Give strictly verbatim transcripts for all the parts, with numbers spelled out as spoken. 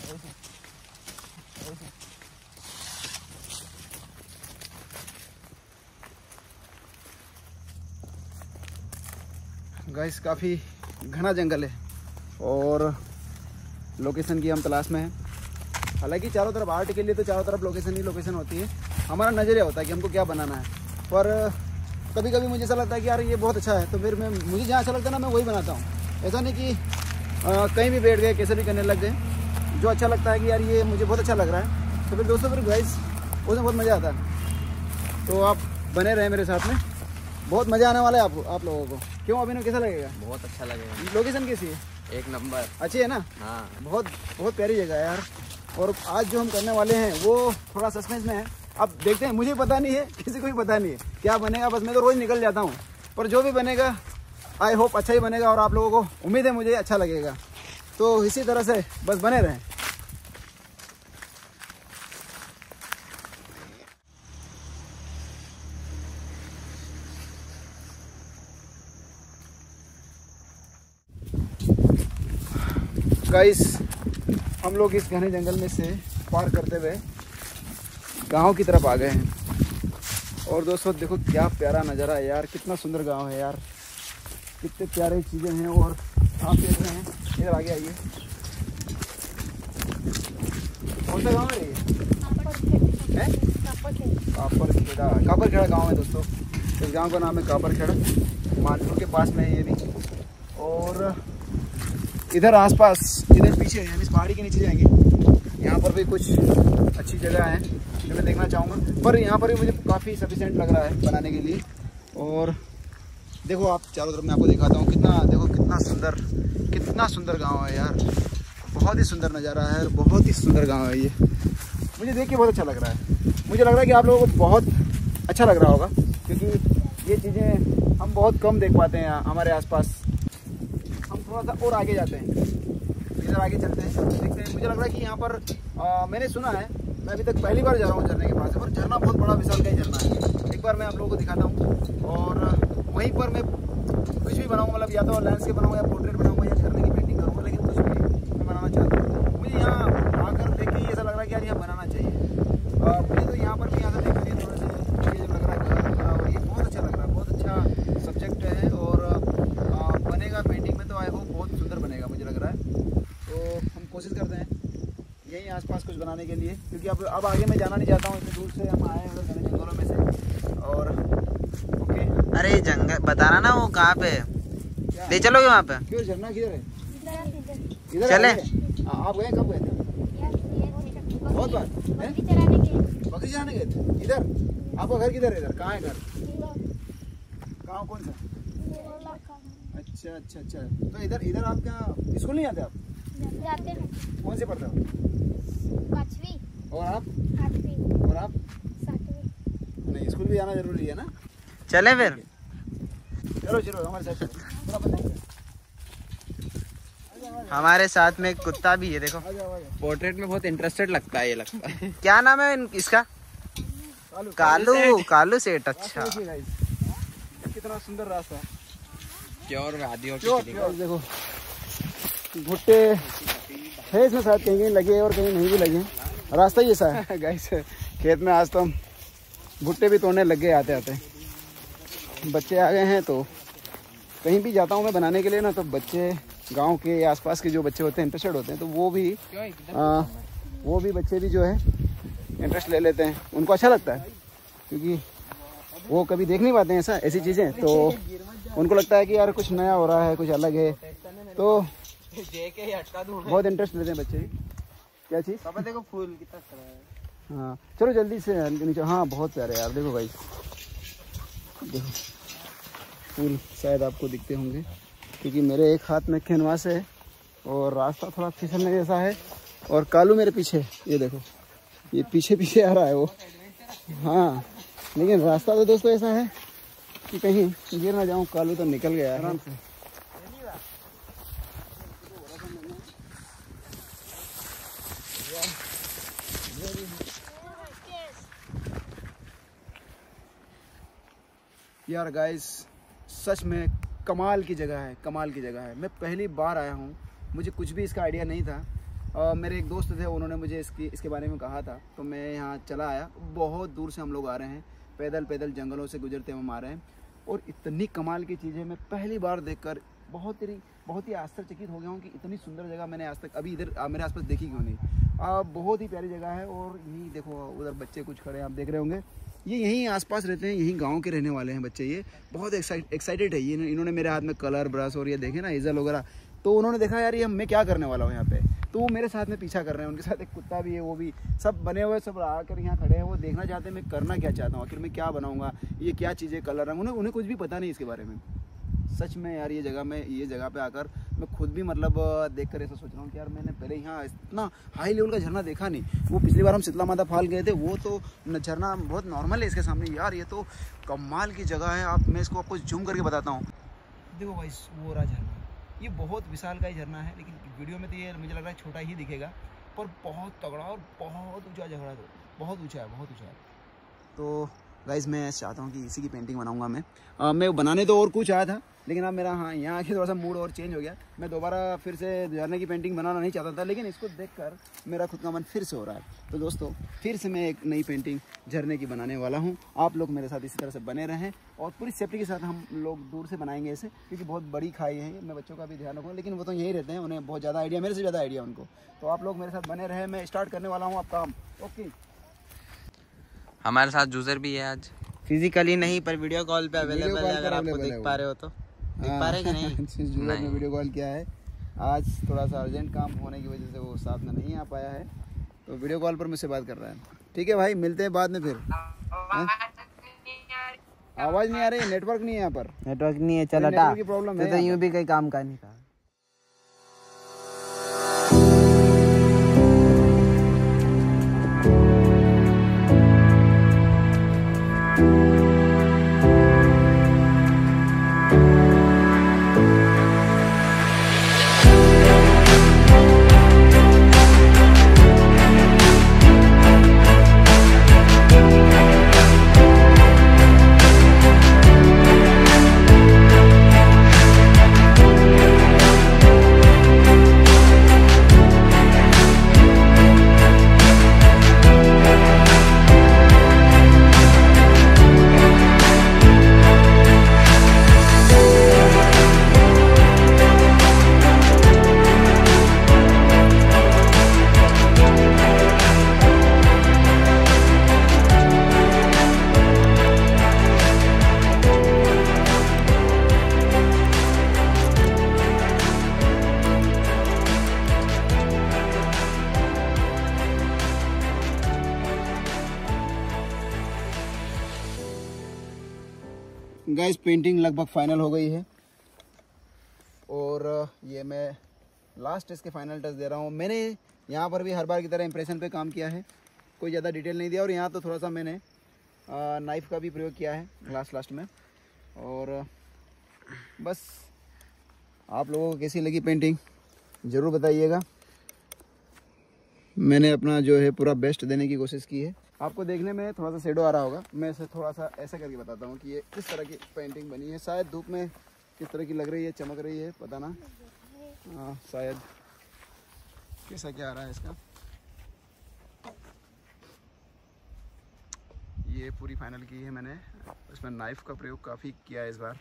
Guys काफ़ी घना जंगल है और लोकेशन की हम तलाश में हैं। हालांकि चारों तरफ आर्ट के लिए तो चारों तरफ लोकेशन ही लोकेशन होती है, हमारा नज़रिया होता है कि हमको क्या बनाना है। पर कभी कभी मुझे ऐसा लगता है कि यार ये बहुत अच्छा है, तो फिर मैं मुझे जहाँ अच्छा लगता है ना मैं वही बनाता हूँ। ऐसा नहीं कि आ, कहीं भी बैठ गए कैसे भी करने लग गए, जो अच्छा लगता है कि यार ये मुझे बहुत अच्छा लग रहा है तो फिर दोस्तों फिर गाइस उसमें बहुत मज़ा आता है। तो आप बने रहे मेरे साथ में, बहुत मज़ा आने वाला है आप आप लोगों को। क्यों अभी कैसा लगेगा? बहुत अच्छा लगेगा। लोकेशन कैसी है? एक नंबर अच्छी है ना? हाँ, बहुत बहुत प्यारी जगह है यार। और आज जो हम करने वाले हैं वो थोड़ा सस्पेंस में है, अब देखते हैं। मुझे पता नहीं है, किसी को भी पता नहीं है क्या बनेगा, बस मैं तो रोज़ निकल जाता हूँ। पर जो भी बनेगा आई होप अच्छा ही बनेगा और आप लोगों को उम्मीद है मुझे अच्छा लगेगा। तो इसी तरह से बस बने रहें। गाइस हम लोग इस घने जंगल में से पार करते हुए गांव की तरफ आ गए हैं। और दोस्तों देखो क्या प्यारा नज़ारा है यार, कितना सुंदर गांव है यार, कितने प्यारे चीज़ें हैं। और आप देख रहे हैं, इधर आगे आइए। कौन सा गाँव है ये? कापरखेड़ा। कापरखेड़ा गाँव है दोस्तों। इस गाँव का नाम है कापरखेड़ा, मानपुर के पास में है ये भी। और इधर आसपास, इधर पीछे यानी इस पहाड़ी के नीचे जाएंगे, यहाँ पर भी कुछ अच्छी जगह है जो मैं देखना चाहूँगा। पर यहाँ पर भी मुझे काफ़ी सफिशिएंट लग रहा है बनाने के लिए। और देखो आप चारों तरफ मैं आपको दिखाता हूँ, कितना देखो कितना सुंदर, कितना सुंदर गांव है यार। बहुत ही सुंदर नज़ारा है, बहुत ही सुंदर गांव है ये। मुझे देख के बहुत अच्छा लग रहा है। मुझे लग रहा है कि आप लोगों को बहुत अच्छा लग रहा होगा, क्योंकि ये चीज़ें हम बहुत कम देख पाते हैं हमारे आसपास। हम थोड़ा सा और आगे जाते हैं, इधर आगे चलते हैं, देखते हैं। मुझे लग रहा है कि यहाँ पर आ, मैंने सुना है, मैं अभी तक पहली बार जा रहा हूँ झरने के पास है, पर झरना बहुत बड़ा विशाल का ही झरना है। एक बार मैं आप लोगों को दिखाता हूँ और वहीं पर मैं कुछ भी बनाऊँगा, मतलब या तो लैंडस्केप बनाऊँगा या पोर्ट्रेट बनाऊँगा या झरने की पेंटिंग करूँगा, लेकिन कुछ भी मैं बनाना चाहता हूँ। मुझे यहाँ आकर देख के ऐसा लग रहा है कि यार यहाँ बनाना चाहिए। मुझे तो यहाँ पर भी आकर देख के थोड़ा सा मुझे लग रहा है और ये बहुत अच्छा लग रहा है, बहुत अच्छा सब्जेक्ट है। और बनेगा पेंटिंग में तो आई होप बहुत सुंदर बनेगा मुझे लग रहा है। तो हम कोशिश करते हैं यहीं आसपास कुछ बनाने के लिए, क्योंकि अब अब आगे मैं जाना नहीं चाहता हूँ। इतनी दूर से हम आए हैं उधर घने जंगलों में से। और ओके, अरे जंगल बताना ना वो कहाँ पे ले चलोगे वहाँ पे? क्यों झरना किधर है? इधर चले। आप गए कब गए थे? बहुत बार। बकरी चराने गए थे इधर? आपका घर किधर है? इधर कहाँ है घर? गाँव कौन सा? अच्छा अच्छा अच्छा। तो इधर इधर आप क्या स्कूल नहीं आते? आप जाते हैं। कौन से पढ़ते हो? पाँचवीं। और आप? आठवीं। और आप? सातवीं। नहीं, स्कूल भी आना जरूरी है ना। चले फिर। चलो चलो हमारे साथ चलो, थोड़ा बताएंगे। हमारे साथ में एक कुत्ता भी है, देखो। आ जाओ आ जाओ। पोर्ट्रेट में बहुत इंटरेस्टेड लगता है ये लगता है। क्या नाम है इसका? कालू। कालू। कालू सेठ। अच्छा, देखिए गाइस, कितना सुंदर रास्ता है। प्योर वादियों प्योर प्योर। देखो भुट्टे है इसमें, शायद कहीं कहीं लगे और कहीं नहीं भी लगे। रास्ता ही ऐसा है गाइस। खेत में आज तो हम भुट्टे भी तोड़ने लग गए आते आते। बच्चे आ गए हैं, तो कहीं भी जाता हूँ मैं बनाने के लिए ना, तो बच्चे गांव के आसपास के जो बच्चे होते हैं इंटरेस्टेड होते हैं, तो वो भी आ, वो भी बच्चे भी जो है इंटरेस्ट ले लेते हैं। उनको अच्छा लगता है, क्योंकि वो कभी देख नहीं पाते हैं ऐसा ऐसी चीज़ें, तो उनको लगता है कि यार कुछ नया हो रहा है, कुछ अलग है, तो बहुत इंटरेस्ट लेते हैं बच्चे भी। क्या चीज़? पापा देखो फूल कितना अच्छा है। हाँ चलो जल्दी से नीचे। हाँ बहुत प्यारे यार, देखो भाई, देखो फूल शायद आपको दिखते होंगे, क्योंकि मेरे एक हाथ में कैनवास है और रास्ता थोड़ा फिसलने जैसा है। और कालू मेरे पीछे, ये देखो, ये पीछे पीछे आ रहा है वो। हाँ लेकिन रास्ता तो दोस्तों ऐसा है कि कहीं गिर ना जाऊँ। कालू तो निकल गया आराम से। यार गाइस सच में कमाल की जगह है, कमाल की जगह है। मैं पहली बार आया हूँ, मुझे कुछ भी इसका आइडिया नहीं था। आ, मेरे एक दोस्त थे, उन्होंने मुझे इसकी इसके बारे में कहा था, तो मैं यहाँ चला आया। बहुत दूर से हम लोग आ रहे हैं, पैदल पैदल जंगलों से गुजरते हम आ रहे हैं, और इतनी कमाल की चीज़ें मैं पहली बार देखकर बहुत ही बहुत ही आश्चर्यचकित हो गया हूँ कि इतनी सुंदर जगह मैंने आज तक अभी इधर मेरे आसपास देखी क्यों नहीं। आ, बहुत ही प्यारी जगह है। और यही देखो उधर बच्चे कुछ खड़े हैं, आप देख रहे होंगे, ये यहीं आसपास रहते हैं, यहीं गांव के रहने वाले हैं बच्चे। ये बहुत एक्साइटेड है। ये इन्होंने मेरे हाथ में कलर ब्रश और ये देखे ना ईजल वगैरह, तो उन्होंने देखा यार ये मैं क्या करने वाला हूँ यहाँ पे, तो वो मेरे साथ में पीछा कर रहे हैं। उनके साथ एक कुत्ता भी है, वो भी सब बने हुए, सब आकर यहाँ खड़े हैं। वो देखना चाहते हैं मैं करना क्या चाहता हूँ, आखिर मैं क्या बनाऊँगा, ये क्या चीज़ें कलर रंग, उन्हें उन्हें कुछ भी पता नहीं इसके बारे में। सच में यार ये जगह में ये जगह पे आकर मैं खुद भी मतलब देख कर ऐसा सोच रहा हूँ कि यार मैंने पहले यहाँ इतना हाई लेवल का झरना देखा नहीं। वो पिछली बार हम शीतला माता फॉल गए थे, वो तो झरना बहुत नॉर्मल है इसके सामने। यार ये तो कमाल की जगह है। आप मैं इसको आपको जूम करके बताता हूँ। देखो भाई वो रहा झरना, ये बहुत विशाल का ही झरना है, लेकिन वीडियो में तो ये मुझे लग रहा है छोटा ही दिखेगा, पर बहुत तगड़ा और बहुत ऊँचा झगड़ा, तो बहुत ऊँचा है, बहुत ऊँचा है। तो गाइस मैं चाहता हूँ कि इसी की पेंटिंग बनाऊंगा मैं। आ, मैं बनाने तो और कुछ आया था, लेकिन अब मेरा हाँ यहाँ आके थोड़ा सा मूड और चेंज हो गया। मैं दोबारा फिर से झरने की पेंटिंग बनाना नहीं चाहता था, लेकिन इसको देखकर मेरा खुद का मन फिर से हो रहा है। तो दोस्तों फिर से मैं एक नई पेंटिंग झरने की बनाने वाला हूँ। आप लोग मेरे साथ इसी तरह से बने रहें, और पूरी सेफ्टी के साथ हम लोग दूर से बनाएंगे इसे, क्योंकि बहुत बड़ी खाई है। मैं बच्चों का भी ध्यान रखूँगा, लेकिन वो तो यहीं रहते हैं, उन्हें बहुत ज़्यादा आइडिया, मेरे से ज़्यादा आइडिया उनको। तो आप लोग मेरे साथ बने रहें, मैं स्टार्ट करने वाला हूँ अब काम। ओके, हमारे साथ जूसर भी है आज, फिजिकली नहीं पर वीडियो कॉल पे अवेलेबल है, अगर आपको देख पा रहे हो तो। देख पा रहे कि नहीं? जूसर ने वीडियो कॉल किया है आज, थोड़ा सा अर्जेंट काम होने की वजह से वो साथ में नहीं आ पाया है, तो वीडियो कॉल पर मुझसे बात कर रहा है। ठीक है भाई, मिलते हैं बाद में फिर। आवाज नहीं आ रही, नेटवर्क नहीं है यहाँ पर, नेटवर्क नहीं है, चल नेटवर्क की प्रॉब्लम है, तो यूं भी कहीं काम का नहीं था। गाइस पेंटिंग लगभग फाइनल हो गई है, और ये मैं लास्ट इसके फाइनल टच दे रहा हूँ। मैंने यहाँ पर भी हर बार की तरह इंप्रेशन पे काम किया है, कोई ज़्यादा डिटेल नहीं दिया, और यहाँ तो थोड़ा सा मैंने नाइफ़ का भी प्रयोग किया है लास्ट लास्ट में। और बस आप लोगों को कैसी लगी पेंटिंग ज़रूर बताइएगा। मैंने अपना जो है पूरा बेस्ट देने की कोशिश की है। आपको देखने में थोड़ा सा शेडो आ रहा होगा, मैं इसे थोड़ा सा ऐसा करके बताता हूँ कि ये किस तरह की पेंटिंग बनी है। शायद धूप में किस तरह की लग रही है, चमक रही है, पता ना, हाँ शायद कैसा क्या आ रहा है इसका। ये पूरी फाइनल की है मैंने, इसमें नाइफ का प्रयोग काफ़ी किया है इस बार।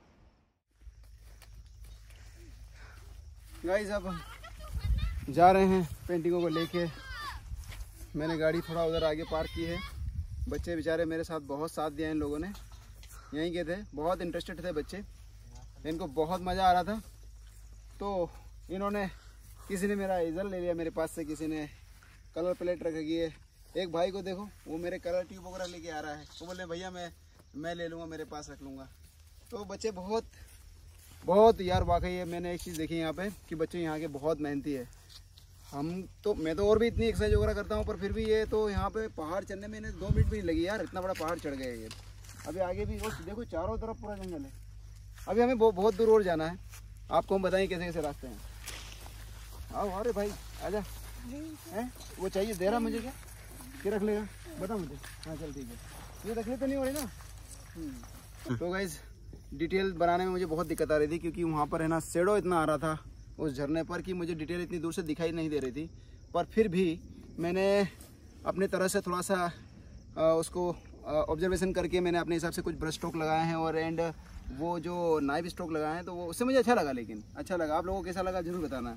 गाइस अब जा रहे हैं पेंटिंगों को लेके। मैंने गाड़ी थोड़ा उधर आगे पार्क की है। बच्चे बेचारे मेरे साथ बहुत साथ दिया इन लोगों ने, यहीं के थे, बहुत इंटरेस्टेड थे बच्चे, इनको बहुत मज़ा आ रहा था। तो इन्होंने, किसी ने मेरा इजल ले लिया मेरे पास से, किसी ने कलर प्लेट रखी है। एक भाई को देखो, वो मेरे कलर ट्यूब वगैरह लेके आ रहा है, वो बोले भैया मैं मैं ले लूँगा, मेरे पास रख लूँगा। तो बच्चे बहुत बहुत यार वाकई है, मैंने एक चीज़ देखी यहाँ पे कि बच्चे यहाँ के बहुत मेहनती है। हम तो मैं तो और भी इतनी एक्सरसाइज वगैरह करता हूँ, पर फिर भी ये तो यहाँ पे पहाड़ चढ़ने में इन्हें दो मिनट भी नहीं लगी यार, इतना बड़ा पहाड़ चढ़ गए ये। अभी आगे भी वो देखो चारों तरफ पूरा जंगल है। अभी हमें बहुत बहुत दूर और जाना है, आपको हम बताएं कैसे कैसे रास्ते हैं। आओ अरे भाई आजा, हैं वो चाहिए दे रहा मुझे, क्या क्या रख लेगा बता मुझे। हाँ चल ठीक है, ये तकलीफ तो नहीं हो रही ना। तो गाइस डिटेल बनाने में मुझे बहुत दिक्कत आ रही थी, क्योंकि वहाँ पर है ना शेडो इतना आ रहा था, उस झरने पर कि मुझे डिटेल इतनी दूर से दिखाई नहीं दे रही थी, पर फिर भी मैंने अपनी तरह से थोड़ा सा आ, उसको ऑब्जर्वेशन करके मैंने अपने हिसाब से कुछ ब्रश स्ट्रोक लगाए हैं और एंड वो जो नाइफ स्ट्रोक लगाए हैं तो वो उससे मुझे अच्छा लगा। लेकिन अच्छा लगा, आप लोगों को कैसा लगा जरूर बताना।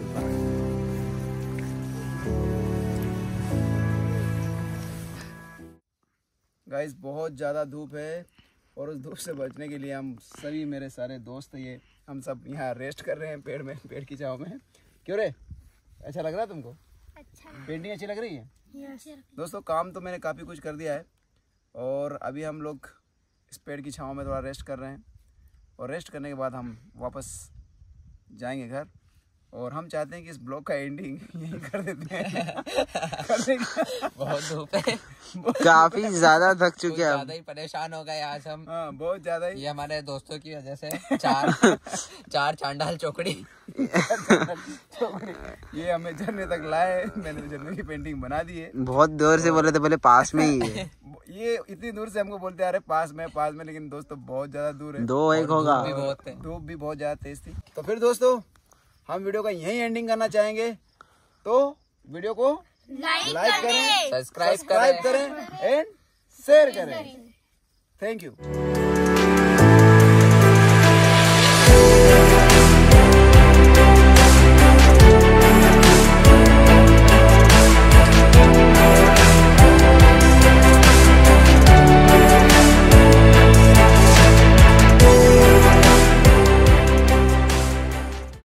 गाइस बहुत ज़्यादा धूप है और उस धूप से बचने के लिए हम सभी मेरे सारे दोस्त ये हम सब यहाँ रेस्ट कर रहे हैं पेड़ में, पेड़ की छाँव में। क्यों रे, अच्छा लग रहा है तुमको? अच्छा पेंटिंग अच्छी लग रही है? यस दोस्तों काम तो मैंने काफ़ी कुछ कर दिया है और अभी हम लोग इस पेड़ की छाँव में थोड़ा रेस्ट कर रहे हैं और रेस्ट करने के बाद हम वापस जाएंगे घर और हम चाहते हैं कि इस ब्लॉग का एंडिंग यही कर देते हैं। कर देंगे। बहुत धूप है, काफी ज्यादा थक चुके हैं, ज्यादा ही परेशान हो गए आज हम। हाँ बहुत ज्यादा ही, ये हमारे दोस्तों की वजह से। चार चार चांडाल चौकड़ी ये हमें झरने तक लाए, मैंने झरने की पेंटिंग बना दी है। बहुत दूर से बोले थे, बोले पास में ही है। ये इतनी दूर से हमको बोलते आ रहे पास में पास में, लेकिन दोस्तों बहुत ज्यादा दूर है, दो एक होगा। धूप भी बहुत ज्यादा तेज थी। तो फिर दोस्तों हम वीडियो का यही एंडिंग करना चाहेंगे, तो वीडियो को लाइक करें, सब्सक्राइब सब्सक्राइब करें एंड शेयर करें। Thank you.